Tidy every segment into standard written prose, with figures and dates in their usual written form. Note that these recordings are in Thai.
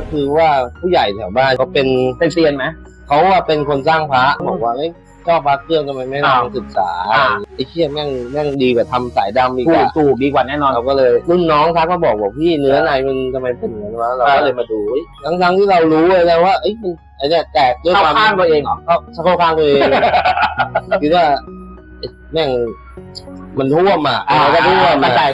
คือว่าผู้ใหญ่แถวบ้านเขาเป็นเซียนไหมเขาว่าเป็นคนสร้างพระบอกว่าชอบพระเครื่องทำไมไม่ลองศึกษาไอ้เชี่ยแม่งดีกว่าทำสายดำอีกอะถูกดีกว่าแน่นอนเราก็เลยรุ่นน้องทักมาบอกพี่เนื้อในมันทำไมเป็นอย่างนั้นวะเราก็เลยมาดูทั้งที่เรารู้เลยแล้วว่าไอ้มันไอ้เนี่ยแตกด้วยความข้างตัวเองเหรอเข้าข้างตัวเองคือว่าแม่งมันท่วมอ่ะเราก็ท่วมเข้าใจ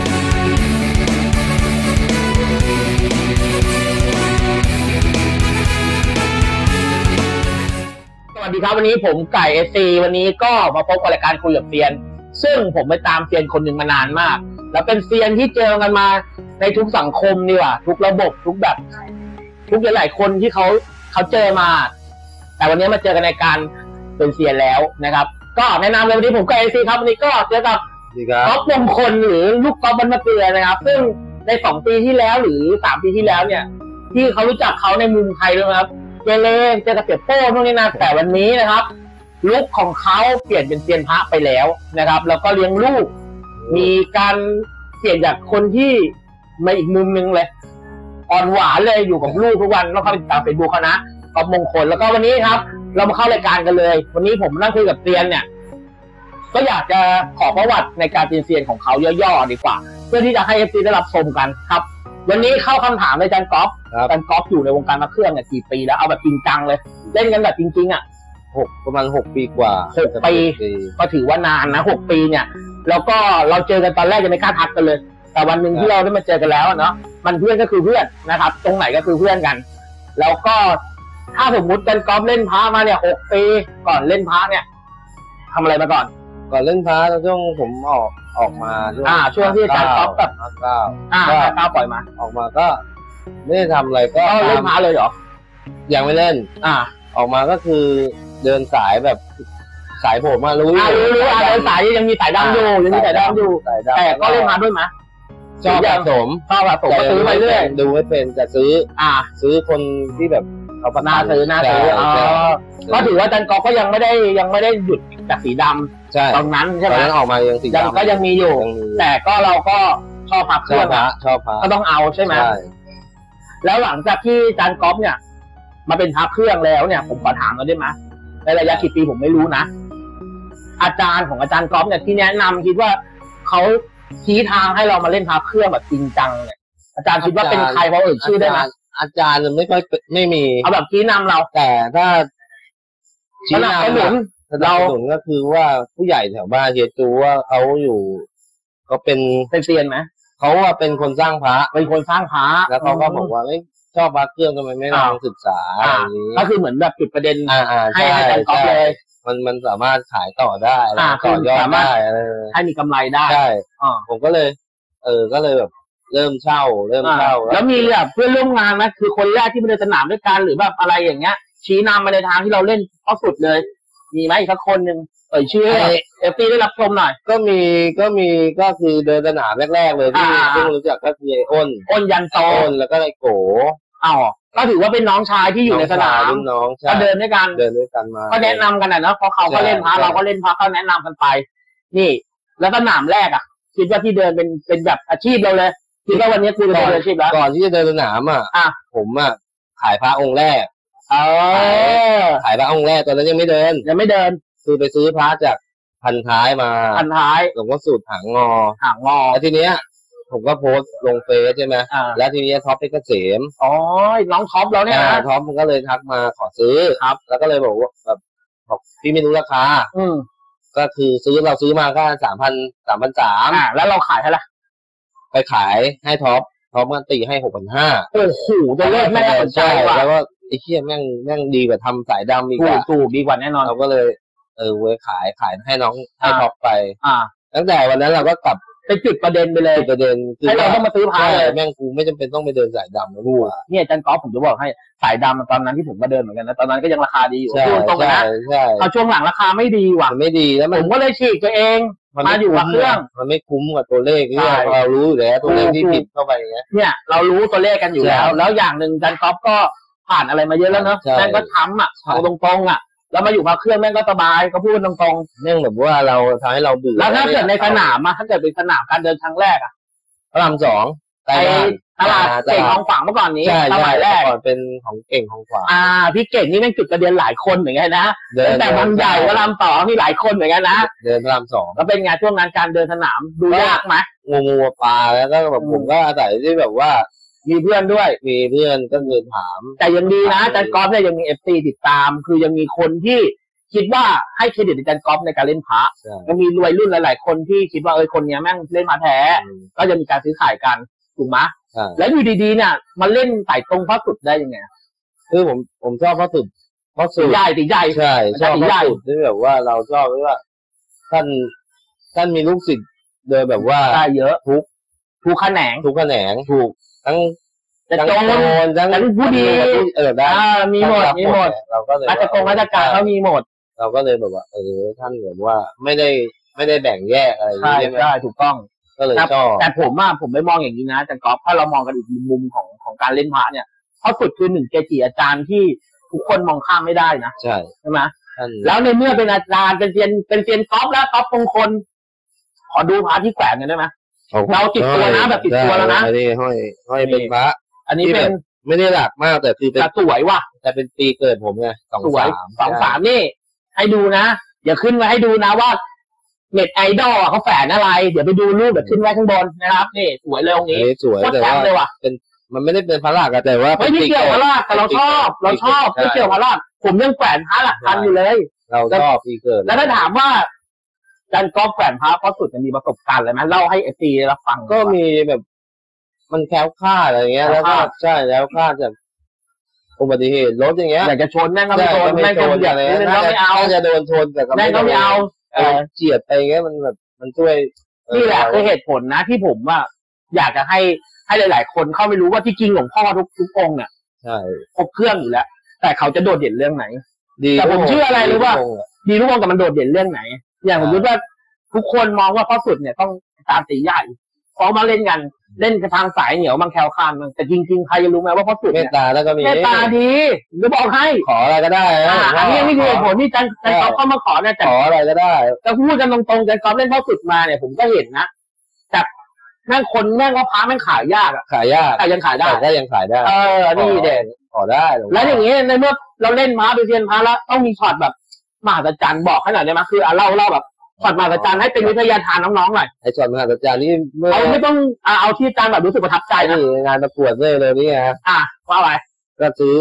สวัสดีครับวันนี้ผมไก่SCวันนี้ก็มาพบกับรายการคุยกับเซียนซึ่งผมไปตามเซียนคนหนึ่งมานานมากแล้วเป็นเซียนที่เจอกันมาในทุกสังคมนี่ว่ะทุกระบบทุกแบบทุกหลายๆคนที่เขาเจอมาแต่วันนี้มาเจอกันในการเป็นเซียนแล้วนะครับก็แนะนำเลยวันนี้ผมไก่SCครับวันนี้ก็เจอกับก๊อฟมงคลหรือลูกก๊อฟบรรมะเกลือนะครับซึ่งใน2 ปีที่แล้วหรือ3 ปีที่แล้วเนี่ยที่เขารู้จักเขาในมุมไทยด้วยครับเจอกับเปียโป้พวกนี้นะแต่วันนี้นะครับลุคของเขาเปลี่ยนเป็นเซียนพระไปแล้วนะครับแล้วก็เลี้ยงลูกมีการเปลี่ยนจากคนที่มาอีกมุมนึงเลยอ่อนหวานเลยอยู่กับลูกทุกวันแล้วเข้าไปติดตามเฟซบุ๊กเขานะก๊อฟมงคลแล้วก็วันนี้ครับเรามาเข้ารายการกันเลยวันนี้ผมนั่งคุยกับเซียนเนี่ยก็อยากจะขอประวัติในการเป็นเซียนของเขาย่อๆดีกว่าเพื่อที่จะให้ FC ได้รับชมกันครับวันนี้เข้าคำถามในอาจารย์ก๊อฟอยู่ในวงการพระเครื่องเนี่ยกี่ปีแล้วเอาแบบจริงจังเลยเล่นกันแบบจริงๆอ่ะประมาณ6 ปีกว่า 6 ปีก็ถือว่านานนะ6 ปีเนี่ยแล้วก็เราเจอกันตอนแรกยังไม่กล้าทักกันเลยแต่วันหนึ่งที่เราได้มาเจอกันแล้วเนาะมันเพื่อนก็คือเพื่อนนะครับตรงไหนก็คือเพื่อนกันแล้วก็ถ้าสมมุติอาจารย์ก๊อฟเล่นพระมาเนี่ย6 ปีก่อนเล่นพระเนี่ยทำอะไรมาก่อนเล่นพระช่วงผมออกมาช่วงที่อาจารย์ก๊อฟกับ9ปล่อยมาออกมาก็ไม่ได้ทำอะไรก็เล่นพระเลยเหรอยังไม่เล่นออกมาก็คือเดินสายแบบสายผมมารู้เดินสายยังมีสายดำอยู่แต่ก็เล่นพระด้วยมั้ยชอบสะสมก็ซื้อไปเรื่อยดูไม่เป็นจะซื้อคนที่แบบเขาน่าซื้อก็ถือว่าอาจารย์ก๊อฟก็ยังไม่ได้หยุดจากสีดำตรงนั้นใช่ไหมตอนนั้นออกมายังสีดำก็ยังมีอยู่แต่ก็เราก็ชอบพระเครื่องก็ต้องเอาใช่ไหมแล้วหลังจากที่อาจารย์ก๊อฟเนี่ยมาเป็นพระเครื่องแล้วเนี่ยผมขอถามหน่อยได้ไหมในระยะกี่ปีผมไม่รู้นะอาจารย์ของอาจารย์ก๊อฟเนี่ยที่แนะนำคิดว่าเขาชี้ทางให้เรามาเล่นพระเครื่องแบบจริงจังเนี่ยอาจารย์คิดว่าเป็นใครพอชื่อได้ไหมอาจารย์ไม่มีเอาแบบชี้นำเราแต่ถ้าชี้นำเราก็คือว่าผู้ใหญ่แถวบ้านเฮียจูว่าเขาอยู่เขาเป็นเซียนไหมเขาว่าเป็นคนสร้างพระแล้วเขาก็บอกว่าชอบพระเครื่องทำไมไม่ลองศึกษาอย่างนี้ก็คือเหมือนแบบจุดประเด็นให้อาจารย์ก๊อฟเลยมันสามารถขายต่อได้ต่อยอดได้ให้มีกำไรได้ใช่ผมก็เลยก็เลยแบบเริ่มเช่าแล้วมีแบบเพื่อนร่วมงานไหมคือคนแรกที่มาเดินสนามด้วยกันหรือแบบอะไรอย่างเงี้ยชี้นำมาในทางที่เราเล่นเข้าสุดเลยมีไหมอีกสักคนหนึ่งชื่อFTได้รับชมหน่อยก็คือเดินสนามแรกๆเลยที่รู้จักก็คืออ้นยันโตแล้วก็ไอ้โกก็ถือว่าเป็นน้องชายที่อยู่ในสนามก็เดินด้วยกันมาก็แนะนำกันนะเพราะเขาก็เล่นพระเราก็เล่นพระก็แนะนำกันไปนี่แล้วสนามแรกคิดว่าที่เดินเป็นแบบอาชีพเราเลยคิดว่าวันนี้คือเป็นอาชีพแล้วก่อนที่จะเดินสนามผมขายพระองค์แรกขายพระองค์แรกตอนนั้นยังไม่เดินคือไปซื้อพระจากพันท้ายหลวงพ่อสูตรหางงอแล้วทีเนี้ยผมก็โพสต์ลงเฟซใช่ไหมแล้วทีนี้ท็อปเพชรเกษมน้องท็อปแล้วเนี่ยท็อปมันก็เลยทักมาขอซื้อครับแล้วก็เลยบอกว่าแบบบอกพี่ไม่รู้ราคาก็คือเราซื้อมาก็3,300 แล้วเราขายเท่าไหร่ไปขายให้ท็อปมันตีให้6,500 โอ้โหจะเลิกไม่ได้ใช่แล้วก็ไอ้เหี้ยแม่งดีกว่าทำสายดำอีกถูกดีกว่าแน่นอนเราก็เลยเว้ยขายให้น้องให้ท็อปไปตั้งแต่วันนั้นเราก็กลับไปจุดประเด็นไปเลยให้เราต้องมาซื้อพระเลยแม่งกูไม่จำเป็นต้องไปเดินสายดำนะลูกเนี่ยอาจารย์ก๊อฟผมจะบอกให้สายดำตอนนั้นที่ผมมาเดินเหมือนกันนะตอนนั้นก็ยังราคาดีอยู่ตรงนะพอช่วงหลังราคาไม่ดีว่ะไม่ดีแล้วผมก็เลยฉีกตัวเองมาอยู่กับเครื่องมันไม่คุ้มกับตัวเลขที่เรารู้อยู่แล้วตัวเลขที่ผิดเข้าไปอย่างเงี้ยเนี่ยเรารู้ตัวเลขกันอยู่แล้วอย่างหนึ่งอาจารย์ก๊อฟก็ผ่านอะไรมาเยอะแล้วเนอะแม่งก็ช้ำเอาตรงๆแล้วมาอยู่พระเครื่องแม่งก็สบายก็พูดตรงๆเนื่องแบบว่าเราทำให้เราเบื่อแล้วถ้าเกิดในสนามถ้าเกิดเป็นสนามการเดินครั้งแรกพระราม2 ตลาดเก่งของขวางเมื่อก่อนนี้สมัยแรกก่อนเป็นของเก่งของขวางพี่เก่งนี่แม่งจุดประเด็นหลายคนเหมือนกันนะแต่บางใหญ่พระราม2มีหลายคนเหมือนกันนะเดินพระราม2 แล้วเป็นไงช่วงนั้นการเดินสนามดูยากไหมงูปลาแล้วก็แบบผมก็อาศัยที่แบบว่ามีเพื่อนด้วยมีเพื่อนก็เดินถามแต่ยังดีนะอาจารย์ก๊อฟเนี่ยยังมี FC ติดตามคือยังมีคนที่คิดว่าให้เครดิตอาจารย์ก๊อฟในการเล่นพระยังมีวัยรุ่นหลายๆคนที่คิดว่าคนนี้แม่งเล่นพระแท้ก็จะมีการซื้อขายกันถูกไหมแล้วอยู่ดีๆเนี่ยมันเล่นสายตรงพระสุดได้ยังไงคือผมชอบพระสุดใหญ่ตีใหญ่ใช่ชอบพระสุดที่แบบว่าเราชอบว่าท่านมีลูกศิษย์เดินแบบว่าได้เยอะทุกแขนงถูกทั้งจะโจรทั้งผู้ดีได้มีหมดเราก็เลยราชการเขามีหมดเราก็เลยแบบว่าท่านแบบว่าไม่ได้แบ่งแยกอะไรใช่ถูกต้องก็เลยชอบแต่ผมไม่มองอย่างนี้นะอาจารย์ก๊อฟถ้าเรามองกันอีกมุมของการเล่นพระเนี่ยเขาสุดคือ1เกจิอาจารย์ที่ทุกคนมองข้ามไม่ได้นะใช่ไหมแล้วในเมื่อเป็นอาจารย์เป็นเซียนก๊อฟแล้วก๊อฟมงคลขอดูพระที่แขวนกันได้ไหมเราติดตัวนะแบบติดตัวแล้วนะอันนี้ห้อยเป็นพระอันนี้เป็นไม่ได้หลักมากแต่คือเป็นสวยว่ะแต่เป็นปีเกิดผมไง 23นี่ให้ดูนะอย่าขึ้นไว้ให้ดูนะว่าเน็ตไอดอลเขาแฝงอะไรเดี๋ยวไปดูรูปแบบขึ้นไว้ข้างบนนะครับนี่สวยเลยตรงนี้สวยแต่ว่าเป็นมันไม่ได้เป็นพระหลักแต่ว่าไม่เกี่ยวพระหลักแต่เราชอบไม่เกี่ยวพระหลักผมยังแฝงพระหลักพันอยู่เลยเราชอบปีเกิดแล้วถ้าถามว่าอาจารย์ก๊อฟแฝงพระเพราะสุดจะมีประสบการณ์อะไรไหมเล่าให้เอฟซีรับฟังก็มีแบบมันแคล้วคลาดอะไรเงี้ยแล้วก็ใช่แล้วคลาดจากอุบัติเหตุรถอย่างเงี้ยอยากจะชนแม่งก็ไม่ชนแม่งก็อย่างนี้ไม่เอาจะโดนชนแต่แม่งก็ไม่เอาเฉียดไปเงี้ยมันแบบมันช่วยนี่แหละคือเหตุผลนะที่ผมว่าอยากจะให้หลายๆคนเข้าไปรู้ว่าที่จริงหลวงพ่อทุกองค์เนี่ยใช่ครบเครื่องอยู่แล้วแต่เขาจะโดดเด่นเรื่องไหนแต่ผมเชื่ออะไรรู้ว่าดีทุกองค์แต่มันโดดเด่นเรื่องไหนอย่างผมคิดว่าทุกคนมองว่าพ่อสุดเนี่ยต้องตามตีใหญ่พอมาเล่นกันเล่นทางสายเหนียวบางแคลคานแต่จริงๆใครจะรู้ไหมว่าพ่อสุดเมตตาแล้วก็มีเมตตาดีจะบอกให้ขออะไรก็ได้อันนี้ไม่คือผลที่จันก๊อฟเข้ามาขอเนี่ยขออะไรก็ได้จะพูดกันตรงๆจันก๊อฟเล่นพ่อสุดมาเนี่ยผมก็เห็นนะแต่แม่งคนแม่งว่าพระแม่งขายยากขายยากแต่ยังขายได้ยังขายได้นี่เด่นขอได้แล้วอย่างนี้ในเมื่อเราเล่นพระไปเรียนพระแล้วต้องมีช็อตแบบมหัศจรรย์บอกให้หน่อยได้ไหมคือเล่าแบบช็อตมหัศจรรย์ให้เป็นวิทยาทานน้องๆหน่อยไอ้ช็อตมหัศจรรย์นี่เอาไม่ต้องเอาที่อาจารย์แบบรู้สึกประทับใจนะงานประกวดเลยนี่ฮะว่าอะไรก็ซื้อ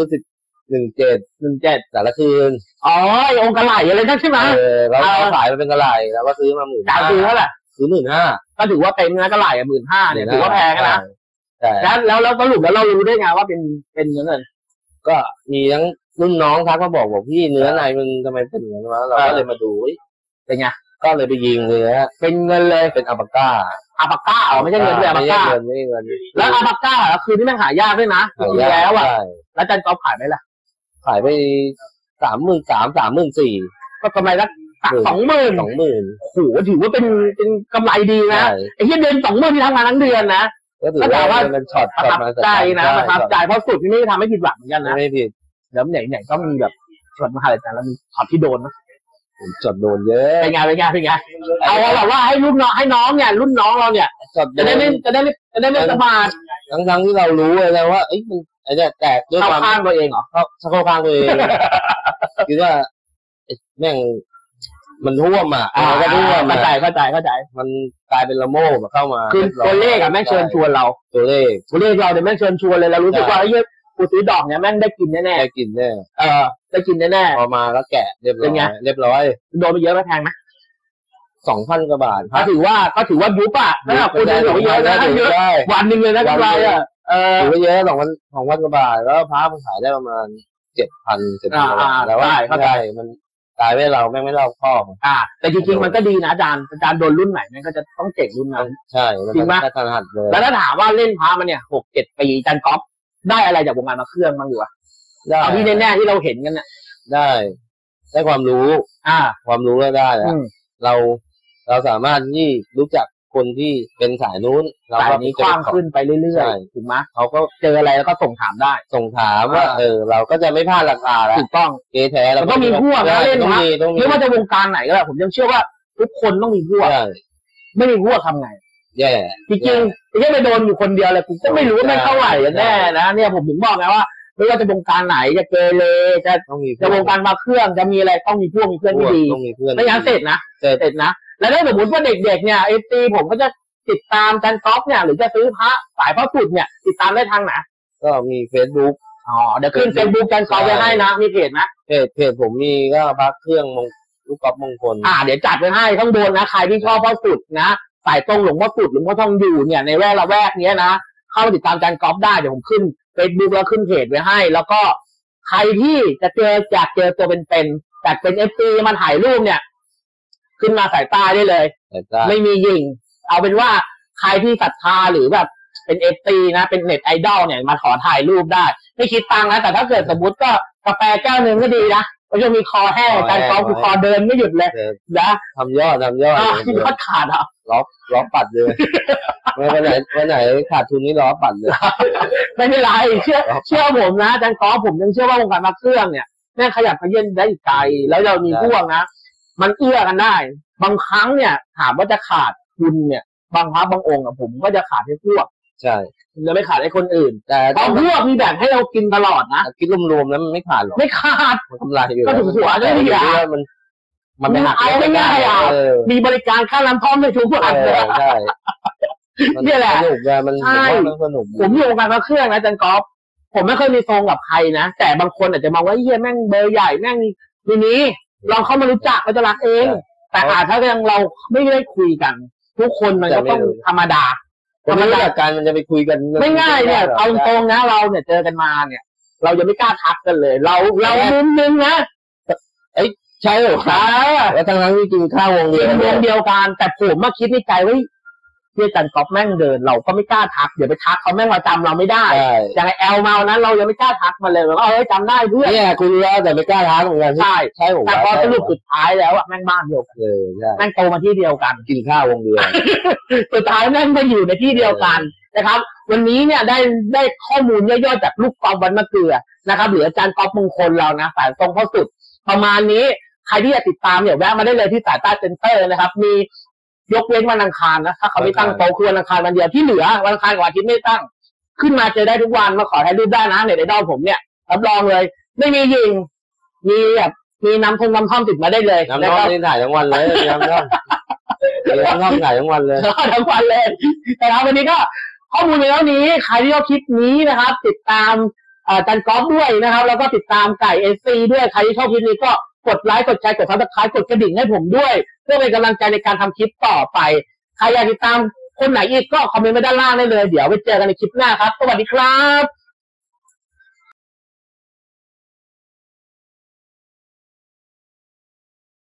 17แต่ละคืนองค์กระไหล่อะไรนั่นใช่ไหมเราขายมาเป็นกระไหล่แล้วก็ซื้อมา 15,000จ่ายซื้อเท่าไหร่ซื้อ15,000 ก็ถือว่าเต็มนะกระไหล่15,000เนี่ยถือว่าแพงนะแล้วสรุปแล้วเรารู้ได้ไงว่าเป็นเงินก็มีทั้งรุ่นน้องทักมาบอกพี่เนื้อในมันทำไมเป็นอย่างนี้วะเราก็เลยมาดูเป็นไงก็เลยไปยิงเลยฮะเป็นเงินเลยเป็นอัปก้าไม่ใช่เงินด้วยอัปก้าไม่ใช่เงินแล้วอัปก้าคือที่มันหายากด้วยนะจริงแล้วอ่ะแล้วจันก๊อฟขายไหมล่ะขายไป34,000ก็กำไรละ20,000โอ้โหถือว่าเป็นกำไรดีนะไอ้ที่เดือน20,000ที่ทำงานทั้งเดือนนะก็ถือว่าเป็นช็อตประทับใจนะประทับใจเพราะสุดที่ไม่ทำให้ผิดหวังเหมือนกันนะไม่ผิดแล้วไหนก็มีแบบช็อตมหาลัยแต่แล้วมีช็อตที่โดนนะจดโดนเยอะเป็นไงเอาแบบว่าให้รุ่นน้องให้น้องเนี่ยรุ่นน้องเราเนี่ยจะได้ไม่สบายทั้งที่เรารู้เลยนะว่าไอ้เนี่ยแตกด้วยความข้างตัวเองเหรอเข้าข้างตัวเองคือว่าแม่งมันท่วมก็ท่วมเข้าใจมันกลายเป็นละโม่เข้ามาคือตัวเลขแม่งเชิญชวนเราตัวเลขเราเนี่ยแม่งเชิญชวนเลยเรารู้สึกว่าไอ้กูซื้อดอกเนี่ยแม่งได้กินแน่ได้กินแน่ได้กินแน่พอมาแล้วแกะเรียบร้อยโดนไปเยอะไหมแพงไหม 2,000 กว่าบาทก็ถือว่ายุบถ้าคุณโดนเยอะนะเยอะวันนึงเลยนะกำไรถือว่าเยอะ2,000 กว่าบาทแล้วพระมันขายได้ประมาณ7,000แล้วว่าเข้าใจมันตายไว้เราแม่งไม่เล่าข้อแต่จริงๆมันก็ดีนะอาจารย์โดนรุ่นไหนมันก็จะต้องเก่งรุ่นนั้นใช่จริงไหมแล้วถ้าถามว่าเล่นพระมันเนี่ย6-7 ปีอาจารย์ก๊อฟได้อะไรจากวงการมาเครื่องบ้างอยู่อะเอาที่แน่ๆที่เราเห็นกันเนี่ยได้ความรู้ความรู้ก็ได้แล้วเราสามารถที่รู้จักคนที่เป็นสายนู้นเราก็นี้กว้างขึ้นไปเรื่อยๆถูกไหมเขาก็เจออะไรแล้วก็ส่งถามได้ส่งถามว่าเราก็จะไม่พลาดราคาแล้วถูกต้องเกแท้เราต้องมีพวกนะเล่นนะไม่ว่าจะวงการไหนก็ได้ผมยังเชื่อว่าทุกคนต้องมีพวกไม่มีพวกทำไงแย่จริงๆยังไปโดนอยู่คนเดียวเลยกูก็ไม่รู้ว่าไม่เท่าไหร่แน่นะเนี่ยผมถึงบอกไงว่าไม่ว่าจะวงการไหนจะเกเรจะวงการมาเครื่องจะมีอะไรต้องมีพวกมีเพื่อนที่ดีไม่งั้นเสร็จนะแล้วถ้าสมมติว่าเด็กๆเนี่ยFTผมก็จะติดตามจันก๊อฟเนี่ยหรือจะซื้อพระสายพระสุดเนี่ยติดตามได้ทางไหนก็มี Facebook เดี๋ยวขึ้น Facebook จันก๊อฟไว้ให้นะมีเพจนะเพจผมมีก็พระเครื่องลูกกอล์ฟมงคลเดี๋ยวจัดไว้ให้ข้างบนนะใครที่ชอบพระสุดนะสายตรงหลวงพ่อสุดหลวงพ่อทองอยู่เนี่ยในละแวกนี้นะเข้าติดตามจันก๊อฟได้เดี๋ยวผมขึ้น Facebook แล้วขึ้นเพจไว้ให้แล้วก็ใครที่จะอยากเจอตัวเป็นๆแต่เป็น FT มาถ่ายรูปเนี่ยขึ้นมาสายตาได้เลยไม่มียิงเอาเป็นว่าใครที่ศรัทธาหรือแบบเป็นFTนะเป็นเน็ตไอดอลเนี่ยมาขอถ่ายรูปได้ไม่คิดตังค์นะแต่ถ้าเกิดสมมติก็กาแฟแก้วนึงก็ดีนะก็จะมีคอแห้งการกอล์ฟคือคอเดินไม่หยุดเลยนะทำยอดขาดล้อปัดเลยวันไหนขาดทุนนี่ล้อปัดเลยไม่เป็นไรเชื่อผมนะการกอล์ฟผมยังเชื่อว่าวงการมาเครื่องเนี่ยแม่ขยับขยื่นได้ไกลแล้วเรามีพวกนะมันเอื้อกันได้บางครั้งเนี่ยถามว่าจะขาดทุนเนี่ยบางพระบางองค์ผมก็จะขาดให้พวกใช่จะไม่ขาดให้คนอื่นแต่บางพวกมีแบบให้เรากินตลอดนะคิดรวมๆแล้วมันไม่ขาดหรอกไม่ขาดมันกำไรอยู่ก็ถูกหัวได้ดีมันไม่หักเอาไม่ง่ายมีบริการค่าน้ำท่อมในทุกวันเลยใช่นี่แหละสนุกเลยมันสนุกผมอยู่วงการพระเครื่องนะจันก๊อฟผมไม่เคยมีทรงกับใครนะแต่บางคนอาจจะมองว่าเฮียแม่งเบอร์ใหญ่แม่งทีนี้เราเข้ามารู้จักเราจะรักเองแต่ถ้าเราไม่ได้คุยกันทุกคนมันก็ต้องธรรมดาการมันจะไปคุยกันไม่ง่ายเนี่ยเอาตรงนะเราเนี่ยเจอกันมาเนี่ยเรายังไม่กล้าทักกันเลยเรานึงนะใช่หรอแล้วทั้งที่กินข้าววงเดียวกันแต่ผมมาคิดในใจว่าเพื่อจันก๊อฟแม่งเดินเราก็ไม่กล้าทักเดี๋ยวไปทักเขาแม่งมาจำเราไม่ได้อย่างไอแอลมานั้นเรายังไม่กล้าทักมาเลยว่าจำได้เพื่อนเนี่ยคุณรู้แต่ไม่กล้าทักเหมือนกันใช่ผมแต่พอสรุปสุดท้ายแล้วแม่งบ้านเดียวกันแม่งโตมาที่เดียวกันกินข้าววงเดียวสุดท้ายแม่งมาอยู่ในที่เดียวกันนะครับวันนี้เนี่ยได้ข้อมูลย่อยๆจากลูกกอล์ฟวันมะเกลือนะครับหรืออาจารย์ก๊อฟมงคลเรานะสายตรงเข้าสุดประมาณนี้ใครที่อยากติดตามเนี่ยแวะมาได้เลยที่สายใต้เซ็นเตอร์นะครับมียกเว้นวันอังคารนะถ้าเขาไม่ตั้งโต๊ะคือวันอังคารวันเดียวที่เหลือวันอังคารกับวันอาทิตย์ไม่ตั้งขึ้นมาเจอได้ทุกวันมาขอถ่ายรูปได้นะเน็ตไอดอลผมเนี่ยรับรองเลยไม่มียิงมีน้ำท่อมติดมาได้เลยน้ำท่อมนี่ถ่ายทั้งวันเลยน้ำท่อมถ่ายทั้งวันเลยทั้งวันเลยนะครับวันนี้ก็ข้อมูลในวันนี้ใครที่ชอบคลิปนี้นะครับติดตามจันก๊อฟด้วยนะครับแล้วก็ติดตามไก่SCด้วยใครที่ชอบคลิปนี้ก็กดไลค์กดแชร์กด Subscribe กดกระดิ่งให้ผมด้วยเพื่อเป็นกำลังใจในการทำคลิปต่อไปใครอยากติดตามคนไหนอีกก็คอมเมนต์ไว้ด้านล่างได้เลยเดี๋ยวไปเจอกันในคลิปหน้าครับสวัสดีครับ